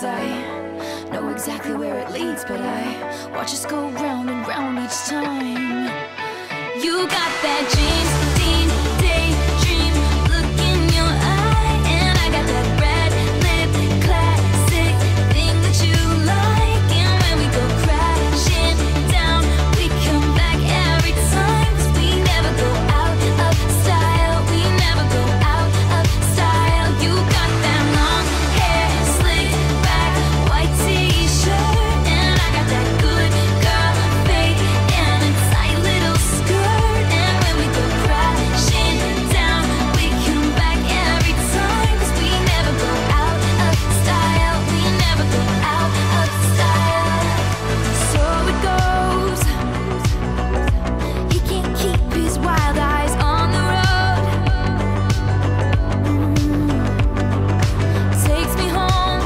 'cause I know exactly where it leads, but I watch us go round and round each time. You got that James Dean daydream look in your eye, and I got that red lip classic thing that you like. And when we go crashing down, we come back every time, 'cause we never go out of style. We never go out of style. You got that long hair slicked back, white t-shirt, and I got that good girl fade and a tight little skirt. And when we go crashing down, we come back every time, 'cause we never go out of style. We never go out of style. So it goes. He can't keep his wild eyes on the road. Takes me home.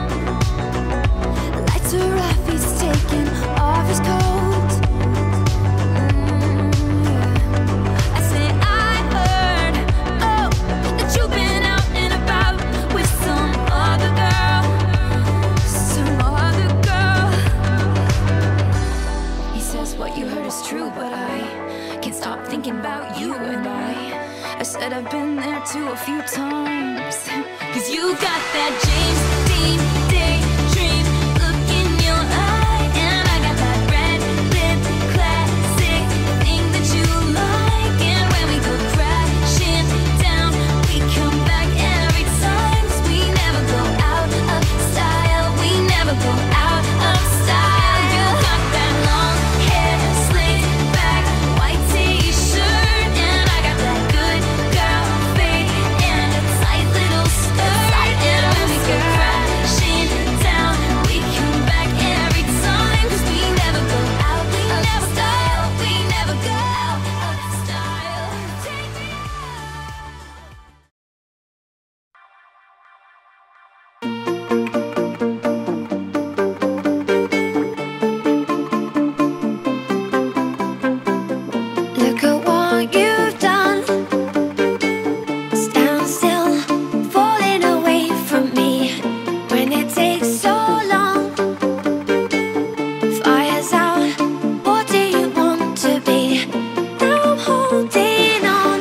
Lights are off, he's taking off his coat. I say I heard, oh, that you've been out and about with some other girl, some other girl. He says what you heard is true, but I can't stop thinking about you. And I said I've been there too a few times, 'cause you got that James Dean daydream look in your eye, and I got that red lip classic thing that you like. And when we go crashing down, we come back every time, 'cause we never go out of style. We never go out of style. You got that long hair slicked back, white t-shirt, and I got that good girl fade and a tight little skirt. And when we go crashing down, we come back every time, 'cause we never go out of style. We never go out of style. Take me Look at what you've done. Stand still, falling away from me when it takes so long. Fire's out, what do you want to be? Now I'm holding on.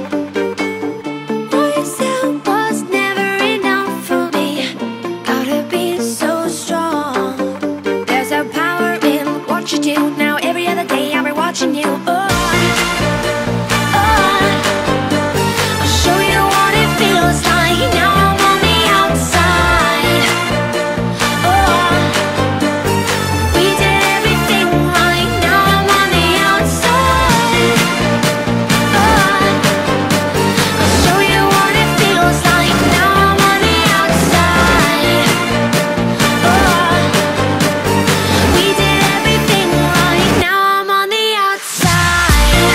What you said was never enough for me. Gotta be so strong. There's a power in what you do. Now every other day I'll be watching you. I'll show you what it feels like. Now I'm on the outside. Oh, we did everything right. Now I'm on the outside. Oh, I'll show you what it feels like. Now I'm on the outside. Oh, we did everything right. Now I'm on the outside.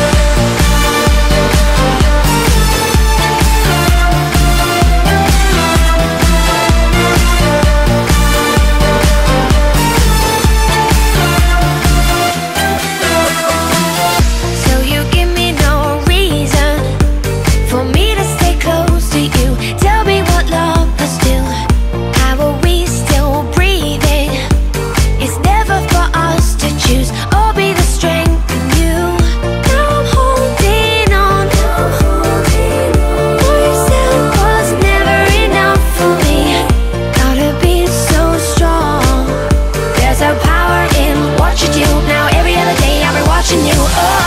So you give me no reason for me to stay close to you. Tell me what lovers do. How are we still breathing? It's never for us to choose or be the strength in you. Now I'm holding on. What you said was never enough for me. Gotta be so strong. There's a power in what you do. Now every other day I'll be watching you.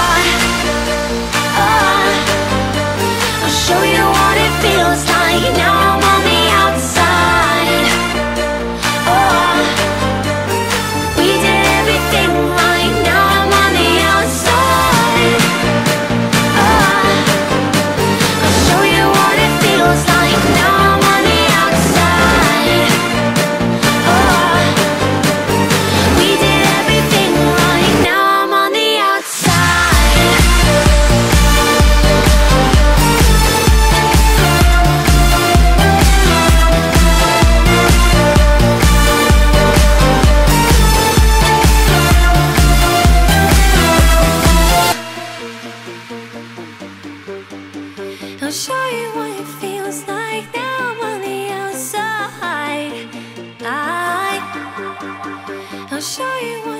I'll show you what it feels like. Now I'm on the outside. Oh, we did everything right. Now I'm on the outside. Oh, I'll show you what it feels like. Now I'm on the outside. Oh, we did everything right. Now I'm on the outside. I'll show you what it feels like. Now I'm on the outside. I'll show you what